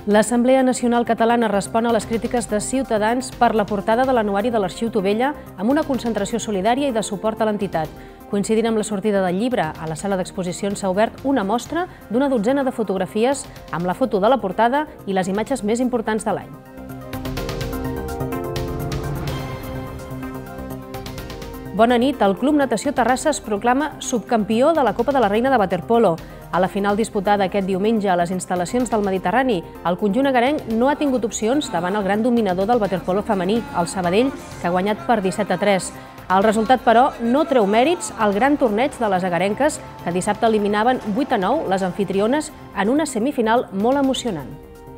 L'Assemblea Nacional Catalana respon a les crítiques de Ciutadans per la portada de l'anuari de l'Arxiu Tubella amb una concentració solidària i de suport a l'entitat. Coincidint amb la sortida del llibre, a la sala d'exposicions s'ha obert una mostra d'una dotzena de fotografies amb la foto de la portada i les imatges més importants de l'any. Bona nit. El Club Natació Terrassa es proclama subcampió de la Copa de la Reina de Waterpolo. A la final disputada aquest diumenge a les instal·lacions del Mediterrani, el conjunt agarenc no ha tingut opcions davant el gran dominador del waterpolo femení, el Sabadell, que ha guanyat per 17-3. El resultat, però, no treu mèrits al gran torneig de les agarenques, que dissabte eliminaven 8-9 les amfitriones en una semifinal molt emocionant.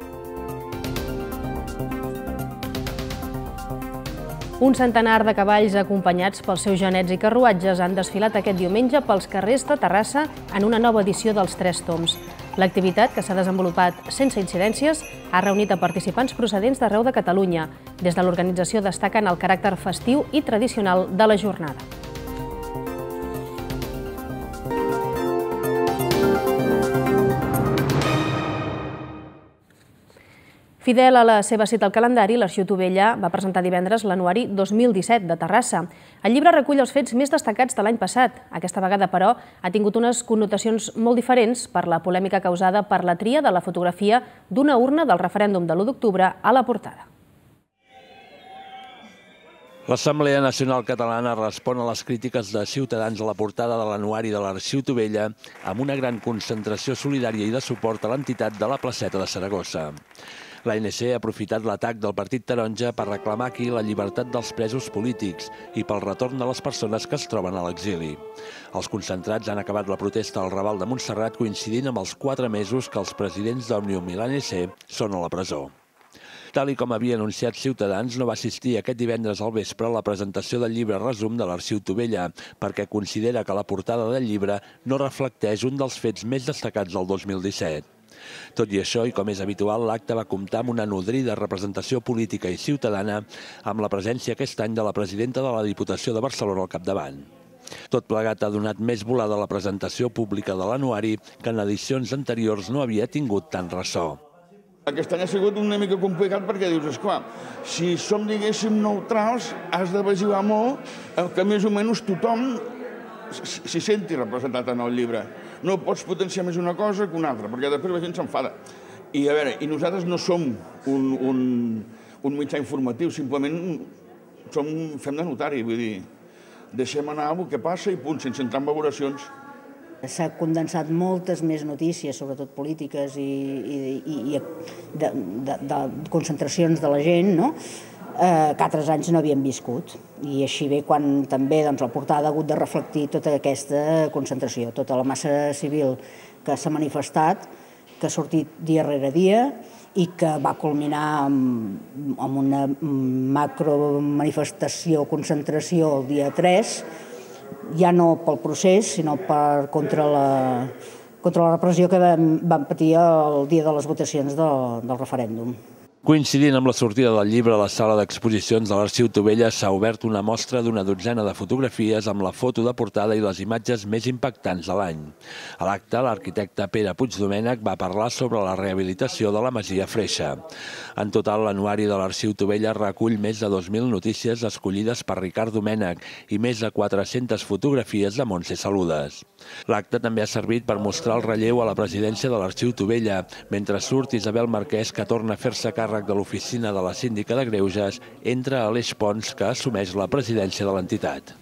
Un centenar de cavalls acompanyats pels seus genets i carruatges han desfilat aquest diumenge pels carrers de Terrassa en una nova edició dels Tres Tombs. L'activitat, que s'ha desenvolupat sense incidències, ha reunit a participants procedents d'arreu de Catalunya. Des de l'organització destaquen el caràcter festiu i tradicional de la jornada. Fidel a la seva cita al calendari, l'Arxiu Tubella va presentar divendres l'anuari 2017 de Terrassa. El llibre recull els fets més destacats de l'any passat. Aquesta vegada, però, ha tingut unes connotacions molt diferents per la polèmica causada per la tria de la fotografia d'una urna del referèndum de l'1 d'octubre a la portada. L'Assemblea Nacional Catalana respon a les crítiques de Ciutadans a la portada de l'anuari de l'Arxiu Tubella amb una gran concentració solidària i de suport a l'entitat de la placeta de Saragossa. L'ANC ha aprofitat l'atac del Partit Taronja per reclamar aquí la llibertat dels presos polítics i pel retorn de les persones que es troben a l'exili. Els concentrats han acabat la protesta al Raval de Montserrat coincidint amb els 4 mesos que els presidents d'Òmnium i l'ANC són a la presó. Tal i com havia anunciat Ciutadans, no va assistir aquest divendres al vespre a la presentació del llibre resum de l'Arxiu Tubella, perquè considera que la portada del llibre no reflecteix un dels fets més destacats del 2017. Tot i això, i com és habitual, l'acte va comptar amb una nodrida representació política i ciutadana amb la presència aquest any de la presidenta de la Diputació de Barcelona al capdavant. Tot plegat ha donat més volada a la presentació pública de l'anuari que en edicions anteriors no havia tingut tant ressò. Aquest any ha sigut una mica complicat perquè dius, esclar, si som, diguéssim, neutrals, has de vigilar molt que més o menys tothom s'hi senti representat en el llibre. No pots potenciar més una cosa que una altra, perquè després la gent s'enfada. I a veure, nosaltres no som un mitjà informatiu, simplement fem de notari, vull dir, deixem anar el que passa i punt, sense entrar en valoracions. S'ha condensat moltes més notícies, sobretot polítiques i de concentracions de la gent, no?, que altres anys no havien viscut. I així ve quan també la portada ha hagut de reflectir tota aquesta concentració, tota la massa civil que s'ha manifestat, que ha sortit dia rere dia i que va culminar amb una macromanifestació, concentració el dia 3, ja no pel procés, sinó contra la repressió que van patir el dia de les votacions del referèndum. Coincidint amb la sortida del llibre a la sala d'exposicions de l'Arxiu Tubella s'ha obert una mostra d'una dotzena de fotografies amb la foto de portada i les imatges més impactants de l'any. A l'acte, l'arquitecte Pere Puigdomènech va parlar sobre la rehabilitació de la Masia Freixa. En total, l'anuari de l'Arxiu Tubella recull més de 2.000 notícies escollides per Ricard Domènech i més de 400 fotografies de Montse Saludes. L'acte també ha servit per mostrar el relleu a la presidència de l'Arxiu Tubella, mentre surt Isabel Marquès, que torna a fer-se càrrec de l'oficina de la síndica de Greuges, entra Aleix Pons, que assumeix la presidència de l'entitat.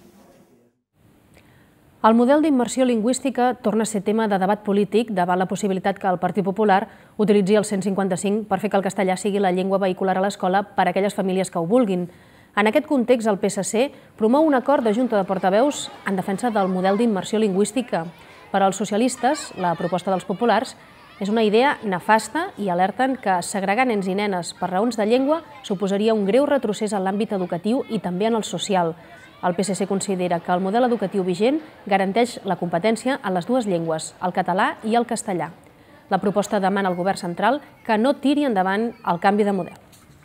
El model d'immersió lingüística torna a ser tema de debat polític davant la possibilitat que el Partit Popular utilitzi el 155 per fer que el castellà sigui la llengua vehicular a l'escola per a aquelles famílies que ho vulguin. En aquest context, el PSC promou un acord de Junta de Portaveus en defensa del model d'immersió lingüística. Per als socialistes, la proposta dels populars és una idea nefasta i alerten que segregar nens i nenes per raons de llengua suposaria un greu retrocés en l'àmbit educatiu i també en el social. El PSC considera que el model educatiu vigent garanteix la competència en les dues llengües, el català i el castellà. La proposta demana al govern central que no tiri endavant el canvi de model.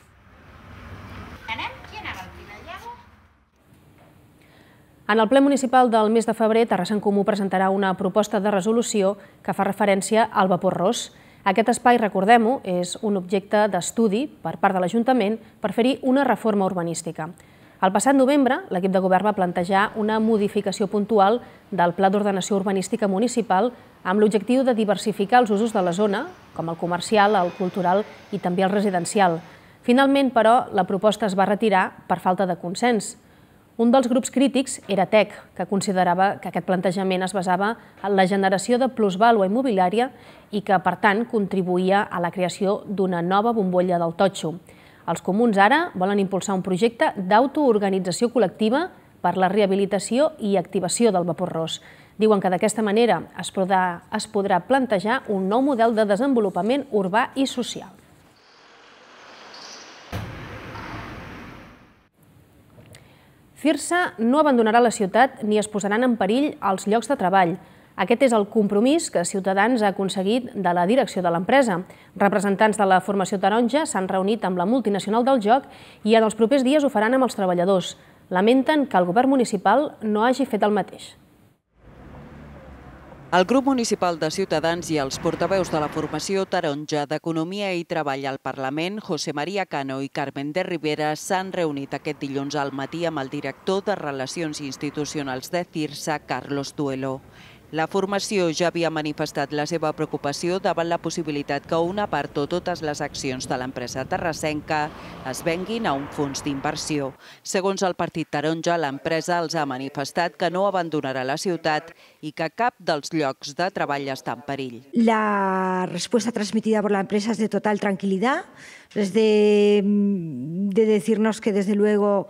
En el ple municipal del mes de febrer, Terrassa en Comú presentarà una proposta de resolució que fa referència al vapor ros. Aquest espai, recordem-ho, és un objecte d'estudi per part de l'Ajuntament per fer-hi una reforma urbanística. El passat novembre, l'equip de govern va plantejar una modificació puntual del Pla d'Ordenació Urbanística Municipal amb l'objectiu de diversificar els usos de la zona, com el comercial, el cultural i també el residencial. Finalment, però, la proposta es va retirar per falta de consens. Un dels grups crítics era TEC, que considerava que aquest plantejament es basava en la generació de plusvàlua immobiliària i que, per tant, contribuïa a la creació d'una nova bombolla del totxo. Els comuns ara volen impulsar un projecte d'autoorganització col·lectiva per la rehabilitació i activació del vapor ros. Diuen que d'aquesta manera es podrà plantejar un nou model de desenvolupament urbà i social. Cirsa no abandonarà la ciutat ni es posaran en perill els llocs de treball. Aquest és el compromís que Ciutadans ha aconseguit de la direcció de l'empresa. Representants de la formació taronja s'han reunit amb la multinacional del joc i en els propers dies ho faran amb els treballadors. Lamenten que el govern municipal no hagi fet el mateix. El grup municipal de Ciutadans i els portaveus de la formació taronja d'Economia i Treball al Parlament, José María Cano i Carmen de Rivera, s'han reunit aquest dilluns al matí amb el director de Relacions Institucionals de Cirsa, Carlos Duelo. La formació ja havia manifestat la seva preocupació davant la possibilitat que una part o totes les accions de l'empresa terrassenca es venguin a un fons d'inversió. Segons el partit taronja, l'empresa els ha manifestat que no abandonarà la ciutat i que cap dels llocs de treball està en perill. La respuesta transmitida por la empresa es de total tranquilidad, es de decirnos que desde luego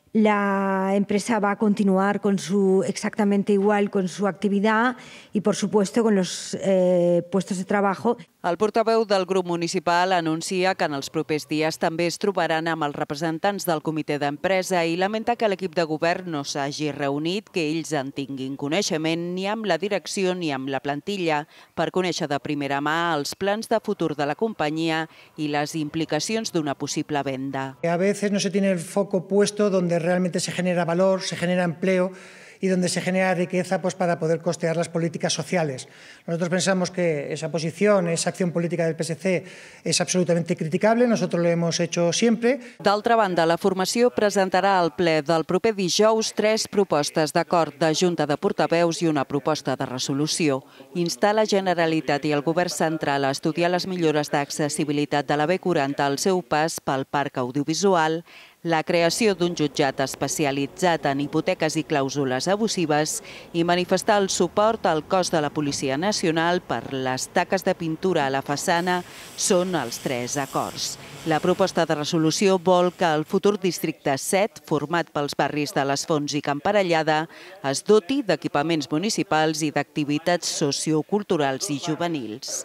la empresa va a continuar exactamente igual con su actividad y, por supuesto, con los puestos de trabajo. El portaveu del grup municipal anuncia que en els propers dies també es trobaran amb els representants del comitè d'empresa i lamenta que l'equip de govern no s'hagi reunit, que ells en tinguin coneixement ni amb la direcció ni amb la plantilla per conèixer de primera mà els plans de futur de la companyia i les implicacions d'una possible venda. A veces no se tiene el foco puesto donde realmente se genera valor, se genera empleo y donde se genera riqueza para poder costear las políticas sociales. Nosotros pensamos que esa posición, esa acción política del PSC es absolutamente criticable, nosotros lo hemos hecho siempre. D'altra banda, la formació presentarà al ple del proper dijous 3 propostes d'acord de Junta de Portaveus i una proposta de resolució. Instar la Generalitat i el Govern central a estudiar les millores d'accessibilitat de la B40 al seu pas pel parc audiovisual, la creació d'un jutjat especialitzat en hipoteques i clàusules abusives i manifestar el suport al cos de la Policia Nacional per les taques de pintura a la façana són els 3 acords. La proposta de resolució vol que el futur districte 7, format pels barris de les Fonts i Camparellada, es doti d'equipaments municipals i d'activitats socioculturals i juvenils.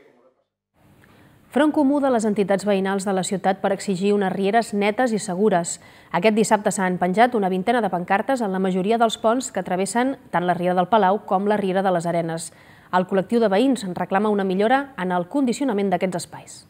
Front comú de les entitats veïnals de la ciutat per exigir unes rieres netes i segures. Aquest dissabte s'han penjat una vintena de pancartes en la majoria dels ponts que travessen tant la riera del Palau com la riera de les Arenes. El col·lectiu de veïns reclama una millora en el condicionament d'aquests espais.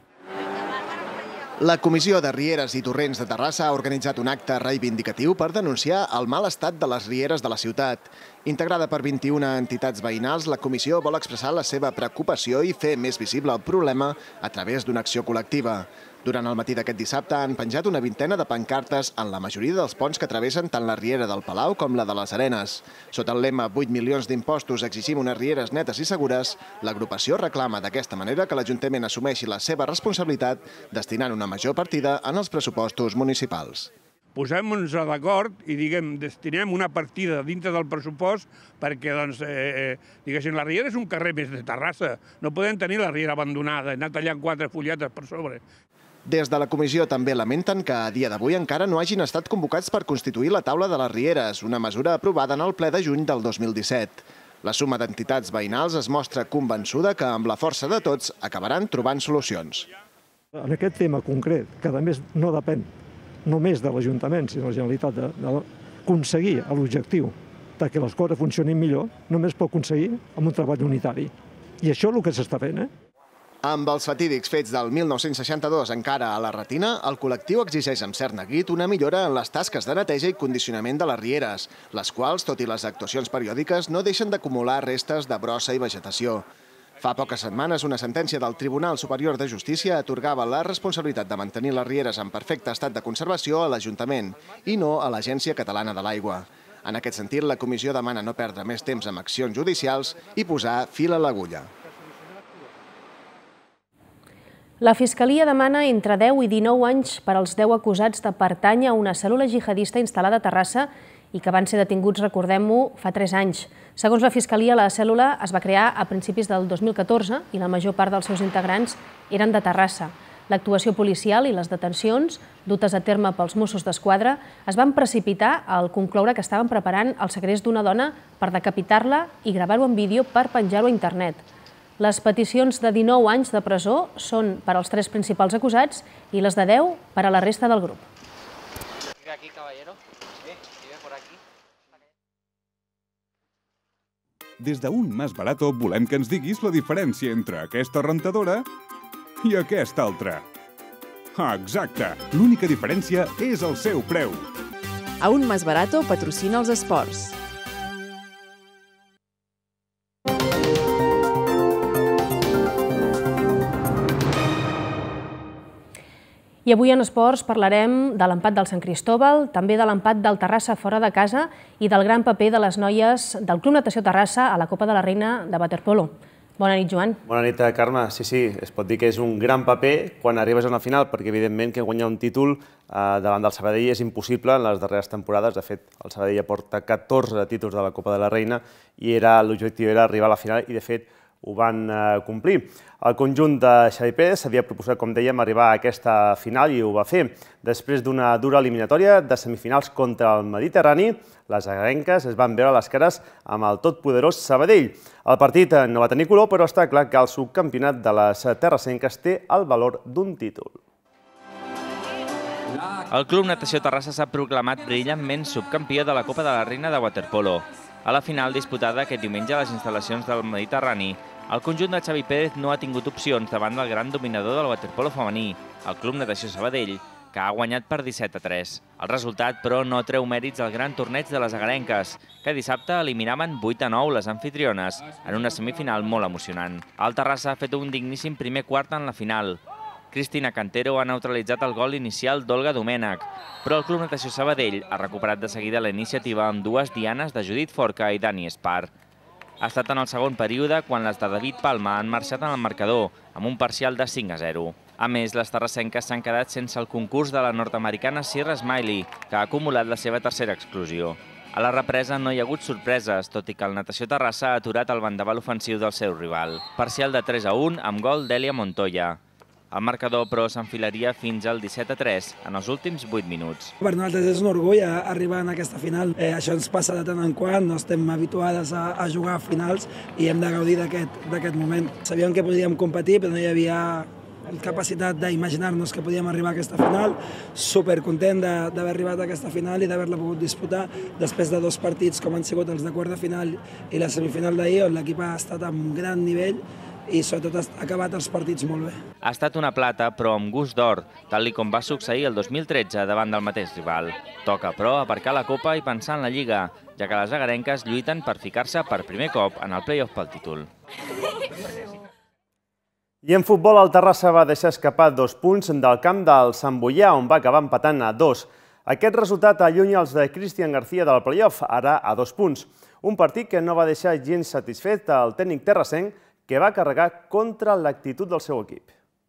La Comissió de Rieres i Torrents de Terrassa ha organitzat un acte reivindicatiu per denunciar el mal estat de les rieres de la ciutat. Integrada per 21 entitats veïnals, la comissió vol expressar la seva preocupació i fer més visible el problema a través d'una acció col·lectiva. Durant el matí d'aquest dissabte han penjat una vintena de pancartes en la majoria dels ponts que travessen tant la riera del Palau com la de les Arenes. Sota el lema 8 milions d'impostos exigim unes rieres netes i segures, l'agrupació reclama d'aquesta manera que l'Ajuntament assumeixi la seva responsabilitat destinant una major partida en els pressupostos municipals. Posem-nos d'acord i destinem una partida dintre del pressupost perquè, la riera és un carrer més de Terrassa. No podem tenir la riera abandonada, anar tallant 4 fulletes per sobre. Des de la comissió també lamenten que a dia d'avui encara no hagin estat convocats per constituir la taula de les rieres, una mesura aprovada en el ple de juny del 2017. La suma d'entitats veïnals es mostra convençuda que amb la força de tots acabaran trobant solucions. En aquest tema concret, que a més no depèn només de l'Ajuntament, sinó de la Generalitat, d'aconseguir l'objectiu que les coses funcionin millor, només pot aconseguir amb un treball unitari. I això és el que s'està fent. Amb els fatídics fets del 1962 encara a la retina, el col·lectiu exigeix amb cert neguit una millora en les tasques de neteja i condicionament de les rieres, les quals, tot i les actuacions periòdiques, no deixen d'acumular restes de brossa i vegetació. Fa poques setmanes, una sentència del Tribunal Superior de Justícia atorgava la responsabilitat de mantenir les rieres en perfecte estat de conservació a l'Ajuntament i no a l'Agència Catalana de l'Aigua. En aquest sentit, la comissió demana no perdre més temps amb accions judicials i posar fil a l'agulla. La Fiscalia demana entre 10 i 19 anys per als 10 acusats de pertànyer a una cèl·lula jihadista instal·lada a Terrassa i que van ser detinguts, recordem-ho, fa 3 anys. Segons la Fiscalia, la cèl·lula es va crear a principis del 2014 i la major part dels seus integrants eren de Terrassa. L'actuació policial i les detencions, dutes a terme pels Mossos d'Esquadra, es van precipitar al concloure que estaven preparant el segrest d'una dona per decapitar-la i gravar-ho en vídeo per penjar-ho a internet. Les peticions de 19 anys de presó són per als 3 principals acusats i les de 10 per a la resta del grup. Des d'Un Más Barato volem que ens diguis la diferència entre aquesta rentadora i aquesta altra. Exacte! L'única diferència és el seu preu. A Un Más Barato patrocina els esports. I avui en esports parlarem de l'empat del Sant Cristóbal, també de l'empat del Terrassa fora de casa i del gran paper de les noies del Club Natació Terrassa a la Copa de la Reina de waterpolo. Bona nit, Joan. Bona nit, Carme. Sí, es pot dir que és un gran paper quan arribes a una final, perquè evidentment que guanyar un títol davant del Sabadell és impossible en les darreres temporades. De fet, el Sabadell porta 14 títols de la Copa de la Reina i l'objectiu era arribar a la final i, de fet, ho van complir. El conjunt de Xavi Pérez s'havia proposat, com dèiem, arribar a aquesta final i ho va fer. Després d'una dura eliminatòria de semifinals contra el Mediterrani, les agarenques es van veure les cares amb el totpoderós Sabadell. El partit no va tenir color, però està clar que el subcampionat de les terrassenques té el valor d'un títol. El Club Natació Terrassa s'ha proclamat brillantment subcampió de la Copa de la Reina de waterpolo. A la final disputada aquest diumenge a les instal·lacions del Mediterrani, el conjunt de Xavi Pérez no ha tingut opcions davant del gran dominador del waterpolo femení, el Club Natació Sabadell, que ha guanyat per 17-3. El resultat, però, no treu mèrits al gran torneig de les agarenques, que dissabte eliminaven 8-9 les anfitriones, en una semifinal molt emocionant. El Terrassa ha fet un digníssim primer quart en la final. Cristina Cantero ha neutralitzat el gol inicial d'Olga Domènech, però el Club Natació Sabadell ha recuperat de seguida la iniciativa amb 2 dianes de Judit Forca i Dani Espar. Ha estat en el segon període quan les de David Palma han marxat en el marcador, amb un parcial de 5-0. A més, les terrassenques s'han quedat sense el concurs de la nord-americana Sierra Smiley, que ha acumulat la seva tercera exclusió. A la represa no hi ha hagut sorpreses, tot i que el Natació Terrassa ha aturat el vendaval ofensiu del seu rival. Parcial de 3-1 amb gol d'Èlia Montoya. El marcador, però, s'enfilaria fins al 17-3 en els últims 8 minuts. Per nosaltres és un orgull arribar a aquesta final. Això ens passa de tant en quant, no estem habituades a jugar a finals i hem de gaudir d'aquest moment. Sabíem que podíem competir, però no hi havia capacitat d'imaginar-nos que podíem arribar a aquesta final. Supercontent d'haver arribat a aquesta final i d'haver-la pogut disputar després de 2 partits com han sigut els de quart de final i la semifinal d'ahir, on l'equip ha estat amb gran nivell i sobretot ha acabat els partits molt bé. Ha estat una plata, però amb gust d'or, tal com va succeir el 2013 davant del mateix rival. Toca, però, aparcar la Copa i pensar en la Lliga, ja que les agarenques lluiten per ficar-se per primer cop en el play-off pel títol. I en futbol, el Terrassa va deixar escapar 2 punts del camp del Sant Boià, on va acabar empatant a 2. Aquest resultat allunya els de Cristian García del play-off, ara a 2 punts. Un partit que no va deixar gens satisfet el tècnic terrassenc, que va carregar contra l'actitud del seu equip.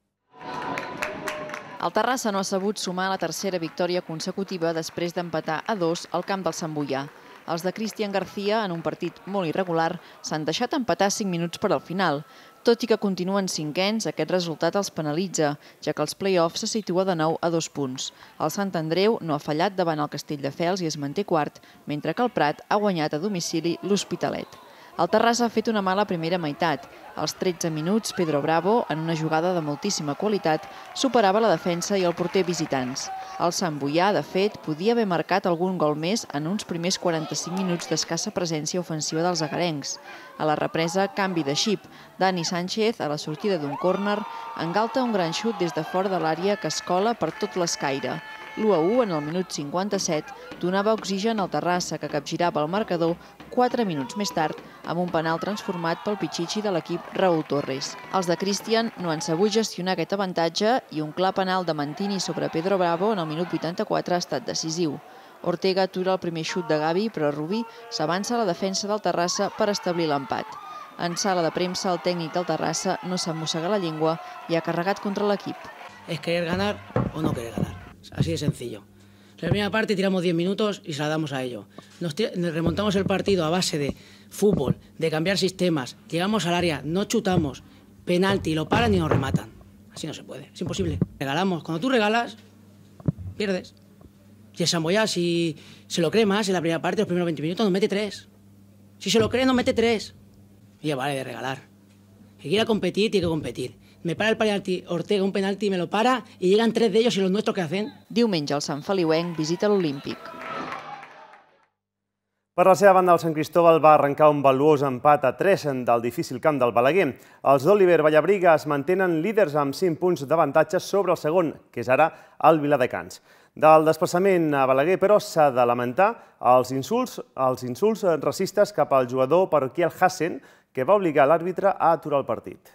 El Terrassa no ha sabut sumar la tercera victòria consecutiva després d'empatar a 2 al camp del Sant Boià. Els de Cristian García, en un partit molt irregular, s'han deixat empatar 5 minuts per al final. Tot i que continuen cinquens, aquest resultat els penalitza, ja que els play-offs se situa de nou a 2 punts. El Sant Andreu no ha fallat davant el Castelldefels i es manté quart, mentre que el Prat ha guanyat a domicili l'Hospitalet. El Terrassa ha fet una mala primera meitat. Als 13 minuts, Pedro Bravo, en una jugada de moltíssima qualitat, superava la defensa i el porter visitants. El Sant Boià, de fet, podia haver marcat algun gol més en uns primers 45 minuts d'escassa presència ofensiva dels agarencs. A la represa, canvi de xip. Dani Sánchez, a la sortida d'un córner, engalta un gran xut des de fora de l'àrea que es cola per tot l'escaire. l'1-1 en el minut 57 donava oxigen al Terrassa, que capgirava el marcador 4 minuts més tard amb un penal transformat pel Pichichi de l'equip Raúl Torres. Els de Cristian no han sabut gestionar aquest avantatge i un clar penal de Mantini sobre Pedro Bravo en el minut 84 ha estat decisiu. Ortega atura el primer xut de Gavi, però Rubí s'avança a la defensa del Terrassa per establir l'empat. En sala de premsa, el tècnic del Terrassa no s'ha mossegat la llengua i ha carregat contra l'equip. Es querer ganar o no querer ganar. Así de sencillo. En la primera parte tiramos 10 minutos y se la damos a ellos. Nos remontamos el partido a base de fútbol, de cambiar sistemas. Llegamos al área, no chutamos, penalti, lo paran y nos rematan. Así no se puede, es imposible. Regalamos. Cuando tú regalas, pierdes. Y el Samboyá, si se lo cree más en la primera parte, los primeros 20 minutos, nos mete 3. Si se lo cree, nos mete 3. Y ya vale de regalar. Que quiera competir, tiene que competir. Me para el penalti, Ortega un penalti, me lo para y llegan 3 de ellos y los nuestros ¿qué hacen? Diumenge el Sant Feliuenc visita l'Olímpic. Per la seva banda, el Sant Cristóbal va arrencar un valuós empat a 3 del difícil camp del Balaguer. Els d'Oliver Vallabriga es mantenen líders amb 5 punts d'avantatge sobre el segon, que és ara el Viladecans. Del desplaçament a Balaguer, però, s'ha de lamentar els insults racistes cap al jugador parroquial Hassen, que va obligar l'àrbitre a aturar el partit.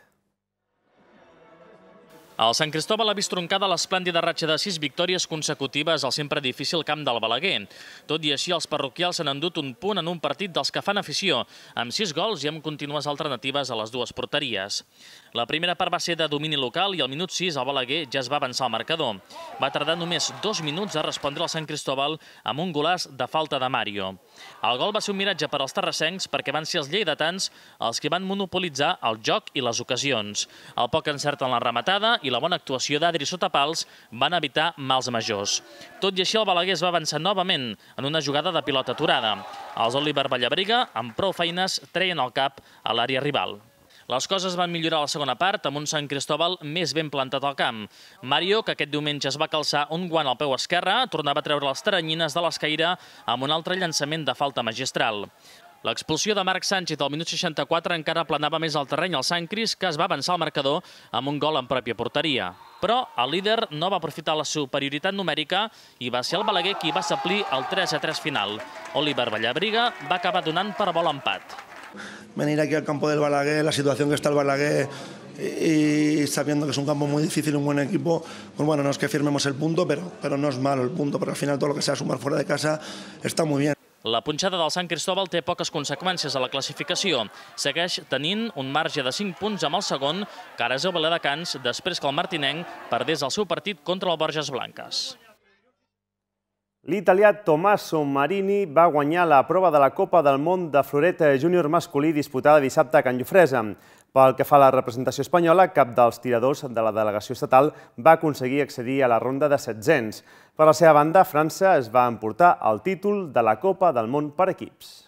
El Sant Cristóbal ha vist troncada l'esplèndida ratxa de 6 victòries consecutives al sempre difícil camp del Balaguer. Tot i així, els parroquials s'han endut un punt en un partit dels que fan afició, amb 6 gols i amb contínues alternatives a les dues porteries. La primera part va ser de domini local i al minut 6 el Balaguer ja es va avançar al marcador. Va tardar només 2 minuts a respondre al Sant Cristóbal amb un golaç de falta de Mario. El gol va ser un miratge per als terrassencs perquè van ser els lleidatans els que van monopolitzar el joc i les ocasions. El poc encert en la rematada i la bona actuació d'Adri sota pals van evitar mals majors. Tot i així, el Balaguer es va avançar novament en una jugada de pilota aturada. Els Oliver Vallabriga, amb prou feines, treien el cap a l'àrea rival. Les coses van millorar a la segona part amb un Sant Cristóbal més ben plantat al camp. Mario, que aquest diumenge es va calçar un guant al peu esquerre, tornava a treure les taranyines de l'escaire amb un altre llançament de falta magistral. L'expulsió de Marc Sánchez al minut 64 encara aplanava més el terreny al Sant Cris, que es va avançar al marcador amb un gol en pròpia porteria. Però el líder no va aprofitar la superioritat numèrica i va ser el Balaguer qui va suplir el 3-3 final. Oliver Vallabriga va acabar donant per bo l'empat. Venir aquí al campo del Balaguer, la situación que está el Balaguer y sabiendo que es un campo muy difícil, un buen equipo, pues bueno, no es que firmemos el punto, pero no es malo el punto, porque al final todo lo que sea sumar fuera de casa está muy bien. La punxada del Sant Cristóbal té poques conseqüències a la classificació. Segueix tenint un marge de 5 punts amb el segon, que ara és el Viladecans, després que el martinenc perdés el seu partit contra el Borges Blanques. L'italià Tommaso Marini va guanyar la prova de la Copa del Món de floret júnior masculí disputada dissabte a Can Jofresa. Pel que fa a la representació espanyola, cap dels tiradors de la delegació estatal va aconseguir accedir a la ronda de 700. Per la seva banda, França es va emportar el títol de la Copa del Món per equips.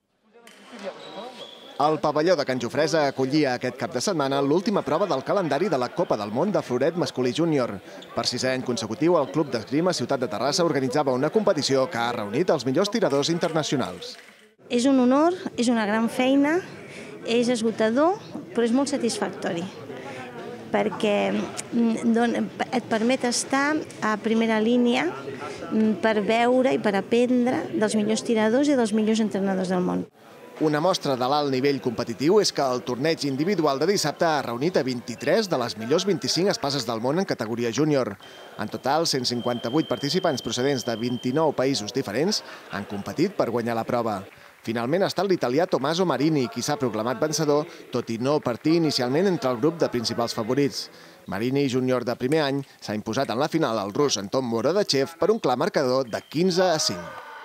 El pavelló de Can Jofresa acollia aquest cap de setmana l'última prova del calendari de la Copa del Món de floret masculí júnior. Per 6è any consecutiu, el Club d'Esgrima Ciutat de Terrassa organitzava una competició que ha reunit els millors tiradors internacionals. És un honor, és una gran feina, és esgotador, però és molt satisfactori, perquè et permet estar a primera línia per veure i per aprendre dels millors tiradors i dels millors entrenadors del món. Una mostra de l'alt nivell competitiu és que el torneig individual de dissabte ha reunit a 23 de les millors 25 espases del món en categoria júnior. En total, 158 participants procedents de 29 països diferents han competit per guanyar la prova. Finalment ha estat l'italià Tommaso Marini, qui s'ha proclamat vencedor, tot i no partir inicialment entre el grup de principals favorits. Marini, júnior de primer any, s'ha imposat en la final al rus Anton Borodachev per un clar marcador de 15-5.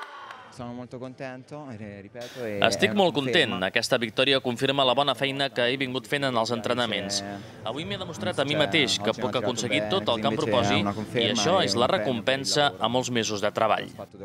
Estic molt content. Aquesta victòria confirma la bona feina que he vingut fent en els entrenaments. Avui m'he demostrat a mi mateix que puc aconseguir tot el que em proposi i això és la recompensa a molts mesos de treball.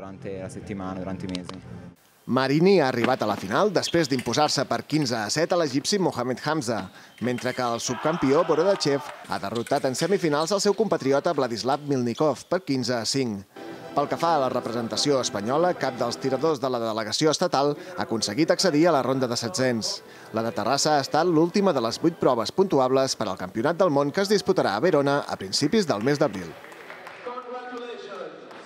Marini ha arribat a la final després d'imposar-se per 15-7 a l'egipci Mohamed Hamza, mentre que el subcampió Borodachev ha derrotat en semifinals el seu compatriota Vladislav Milnikov per 15-5. Pel que fa a la representació espanyola, cap dels tiradors de la delegació estatal ha aconseguit accedir a la ronda de 700. La de Terrassa ha estat l'última de les 8 proves puntuables per al Campionat del Món que es disputarà a Verona a principis del mes d'abril.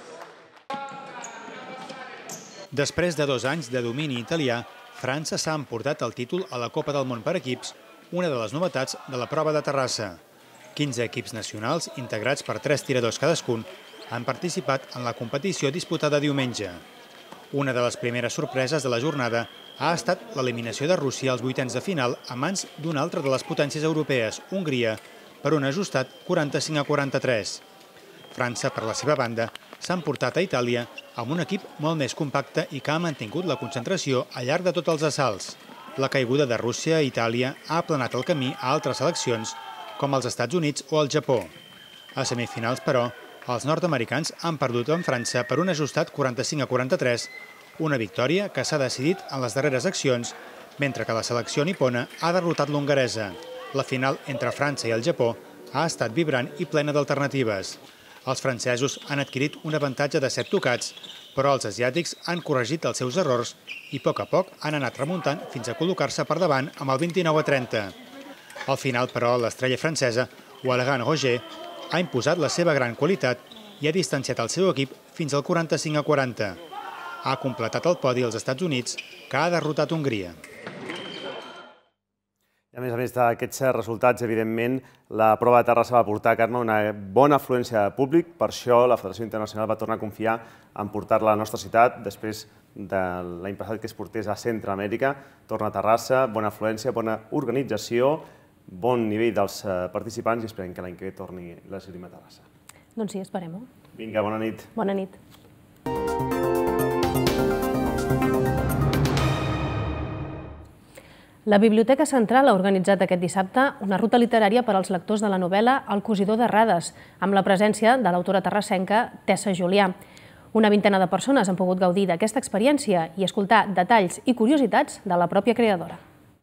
Després de 2 anys de domini italià, França s'ha emportat el títol a la Copa del Món per equips, una de les novetats de la prova de Terrassa. 15 equips nacionals, integrats per 3 tiradors cadascun, han participat en la competició disputada diumenge. Una de les primeres sorpreses de la jornada ha estat l'eliminació de Rússia als 8ens de final a mans d'una altra de les potències europees, Hongria, per un ajustat 45-43. França, per la seva banda, s'ha emportat a Itàlia amb un equip molt més compacte i que ha mantingut la concentració al llarg de tots els assalts. La caiguda de Rússia a Itàlia ha aplanat el camí a altres seleccions, com els Estats Units o el Japó. A semifinals, però, els nord-americans han perdut amb França per un ajustat 45-43, una victòria que s'ha decidit en les darreres accions, mentre que la selecció nipona ha derrotat l'hongaresa. La final entre França i el Japó ha estat vibrant i plena d'alternatives. Els francesos han adquirit un avantatge de 7 tocats, però els asiàtics han corregit els seus errors i a poc han anat remuntant fins a col·locar-se per davant amb el 29-30. Al final, però, l'estrella francesa, Walgan Roger, ha imposat la seva gran qualitat i ha distanciat el seu equip fins al 45-40. Ha completat el podi als Estats Units, que ha derrotat Hongria. I a més d'aquests resultats, evidentment, la prova de Terrassa va portar, Carme, una bona afluència de públic. Per això la Federació Internacional va tornar a confiar en portar-la a la nostra ciutat després de l'any passat que es portés a Centroamèrica. Torna a Terrassa, bona afluència, bona organització, bon nivell dels participants i esperem que l'any que ve torni l'esgrima a Terrassa. Doncs sí, esperem-ho. Vinga, bona nit. Bona nit. La Biblioteca Central ha organitzat aquest dissabte una ruta literària per als lectors de la novel·la El cosidor de Rades, amb la presència de l'autora terrassenca Tessa Julià. Una vintena de persones han pogut gaudir d'aquesta experiència i escoltar detalls i curiositats de la pròpia creadora.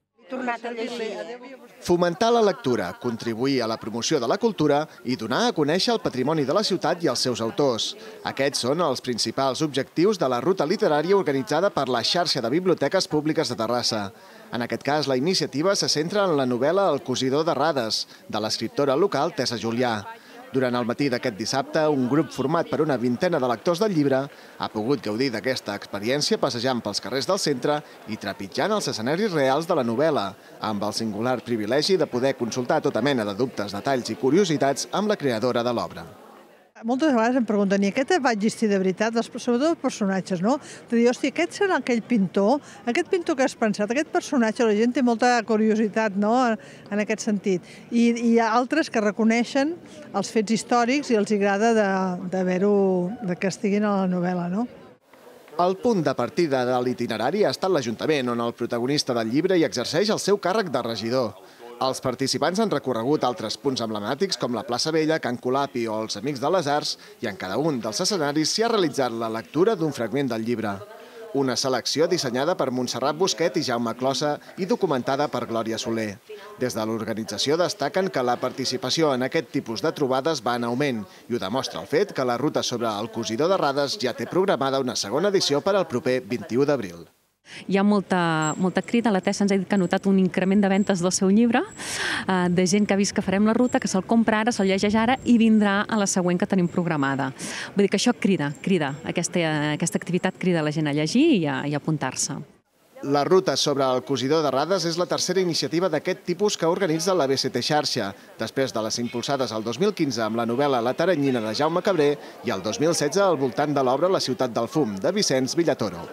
Fomentar la lectura, contribuir a la promoció de la cultura i donar a conèixer el patrimoni de la ciutat i els seus autors. Aquests són els principals objectius de la ruta literària organitzada per la xarxa de biblioteques públiques de Terrassa. En aquest cas, la iniciativa se centra en la novel·la El cosidor de Rades, de l'escriptora local Tessa Julià. Durant el matí d'aquest dissabte, un grup format per una vintena de lectors del llibre ha pogut gaudir d'aquesta experiència passejant pels carrers del centre i trepitjant els escenaris reals de la novel·la, amb el singular privilegi de poder consultar tota mena de dubtes, detalls i curiositats amb la creadora de l'obra. Moltes vegades em pregunten, i aquest va existir de veritat? Sobretot els personatges, no? De dir, hòstia, aquest serà aquell pintor que has pensat, aquest personatge, la gent té molta curiositat, no?, en aquest sentit. I hi ha altres que reconeixen els fets històrics i els agrada que estiguin a la novel·la, no? El punt de partida de l'itinerari ha estat l'Ajuntament, on el protagonista del llibre hi exerceix el seu càrrec de regidor. Els participants han recorregut altres punts emblemàtics com la plaça Vella, Can Colapi o els Amics de les Arts i en cada un dels escenaris s'hi ha realitzat la lectura d'un fragment del llibre. Una selecció dissenyada per Montserrat Busquet i Jaume Closa i documentada per Glòria Soler. Des de l'organització destaquen que la participació en aquest tipus de trobades va en augment i ho demostra el fet que la ruta sobre el cosidor de Rades ja té programada una segona edició per al proper 21 d'abril. Hi ha molta crida. La Tessa ens ha dit que ha notat un increment de ventes del seu llibre, de gent que ha vist que farem la ruta, que se'l compra ara, se'l llegeix ara i vindrà a la següent que tenim programada. Vull dir que això crida. Aquesta activitat crida la gent a llegir i a apuntar-se. La ruta sobre el cosidor de Rades és la tercera iniciativa d'aquest tipus que organitza la BCT Xarxa, després de les impulsades el 2015 amb la novel·la La Taranyina de Jaume Cabré i el 2016 al voltant de l'obra La ciutat del fum, de Vicenç Villatoro.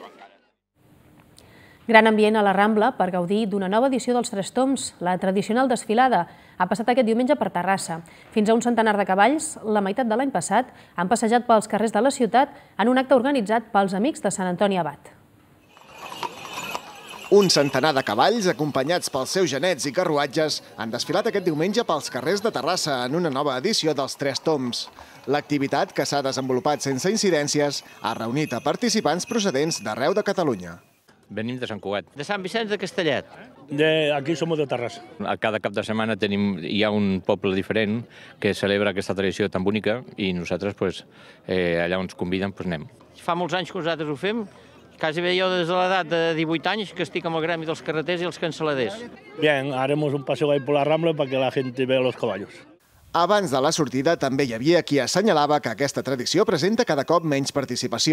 Gran ambient a la Rambla per gaudir d'una nova edició dels Tres Toms. La tradicional desfilada ha passat aquest diumenge per Terrassa. Fins a un centenar de cavalls, la meitat de l'any passat, han passejat pels carrers de la ciutat en un acte organitzat pels Amics de Sant Antoni Abat. Un centenar de cavalls, acompanyats pels seus genets i carruatges, han desfilat aquest diumenge pels carrers de Terrassa en una nova edició dels Tres Toms. L'activitat, que s'ha desenvolupat sense incidències, ha reunit a participants procedents d'arreu de Catalunya. Venim de Sant Cugat. De Sant Vicenç de Castellet. Aquí som de Terrassa. A cada cap de setmana hi ha un poble diferent que celebra aquesta tradició tan bonica i nosaltres allà on ens conviden anem. Fa molts anys que nosaltres ho fem. Quasi bé jo des de l'edat de 18 anys que estic amb el gremi dels carreters i els canceladers. Bien, haremos un paseo ahí por la Rambla para que la gente vea los caballos. Abans de la sortida també hi havia qui assenyalava que aquesta tradició presenta cada cop menys participació.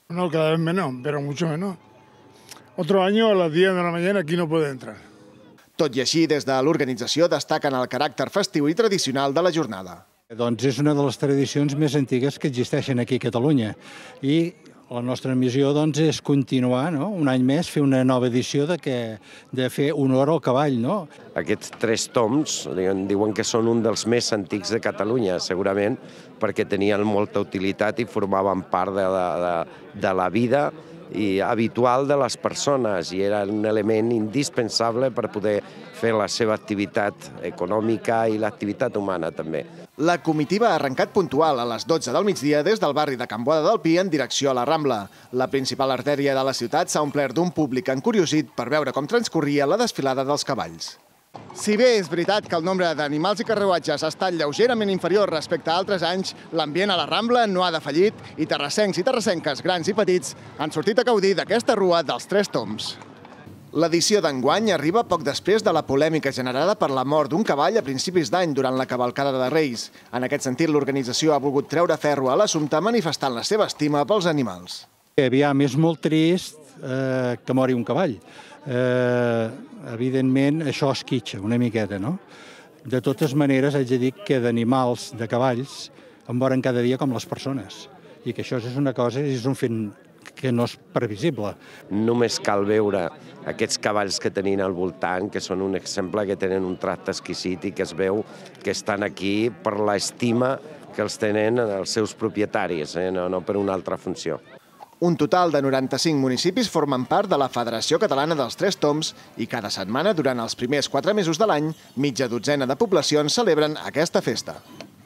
No, cada vez menos, pero mucho menos. Otro año a las 10 de la mañana aquí no puede entrar. Tot i així, des de l'organització destaquen el caràcter festiu i tradicional de la jornada. Doncs és una de les tradicions més antigues que existeixen aquí a Catalunya i la nostra missió és continuar un any més, fer una nova edició de fer honor al cavall. Aquests 3 toms diuen que són un dels més antics de Catalunya, segurament perquè tenien molta utilitat i formaven part de la vida i habitual de les persones i era un element indispensable per poder fer la seva activitat econòmica i l'activitat humana també. La comitiva ha arrencat puntual a les 12 del migdia des del barri de Can Boada del Pi en direcció a la Rambla. La principal artèria de la ciutat s'ha omplert d'un públic encuriosit per veure com transcorria la desfilada dels cavalls. Si bé és veritat que el nombre d'animals i carruatges ha estat lleugerament inferior respecte a altres anys, l'ambient a la Rambla no ha defallit i terrassencs i terrassenques, grans i petits, han sortit a gaudir d'aquesta rua dels 3 toms. L'edició d'enguany arriba poc després de la polèmica generada per la mort d'un cavall a principis d'any durant la cavalcada de Reis. En aquest sentit, l'organització ha volgut treure ferro a l'assumpte manifestant la seva estima pels animals. Aviam, és molt trist que mori un cavall. Evidentment, això esquitxa una miqueta, no? De totes maneres, haig de dir que d'animals, de cavalls, en moren cada dia com les persones. I que això és una cosa, és un fet que no és previsible. Només cal veure aquests cavalls que tenim al voltant, que són un exemple, que tenen un tracte exquisit i que es veu que estan aquí per l'estima que els tenen els seus propietaris, no per una altra funció. Un total de 95 municipis formen part de la Federació Catalana dels 3 Toms i cada setmana, durant els primers 4 mesos de l'any, mitja dotzena de poblacions celebren aquesta festa.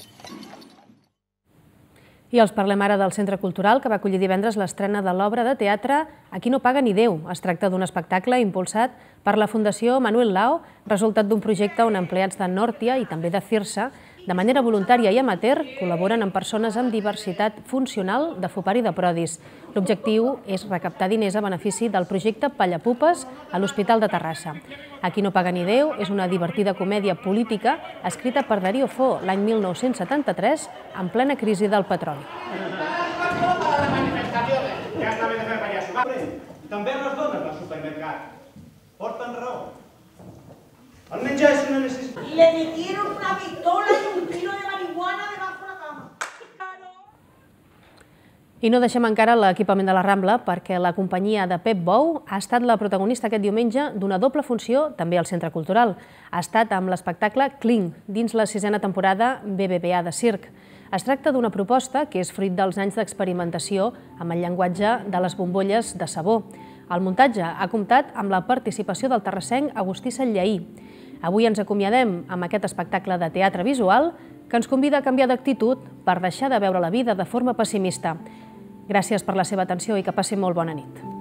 I els parlem ara del Centre Cultural, que va acollir divendres l'estrena de l'obra de teatre Aquí no paga ni Déu. Es tracta d'un espectacle impulsat per la Fundació Manuel Lao, resultat d'un projecte on empleats de Nortia i també de Cirsa, de manera voluntària i amateur, col·laboren amb persones amb diversitat funcional de Fopar i de Prodis. L'objectiu és recaptar diners a benefici del projecte Pallapupes a l'Hospital de Terrassa. Aquí no paga ni Déu és una divertida comèdia política escrita per Darío Fo l'any 1973 en plena crisi del petroli. També les dones al supermercat porten raó. El menjar és una necessitat. Le metieron una pistola y un kilo de marihuana debajo de la cama. I no deixem encara l'equipament de la Rambla perquè la companyia de Pep Bou ha estat la protagonista aquest diumenge d'una doble funció, també al Centre Cultural. Ha estat amb l'espectacle Cling, dins la 6a temporada BBVA de Circ. Es tracta d'una proposta que és fruit dels anys d'experimentació amb el llenguatge de les bombolles de sabó. El muntatge ha comptat amb la participació del terrassenc Agustí Sallaí. Avui ens acomiadem amb aquest espectacle de teatre visual que ens convida a canviar d'actitud per deixar de veure la vida de forma pessimista. Gràcies per la seva atenció i que passi molt bona nit.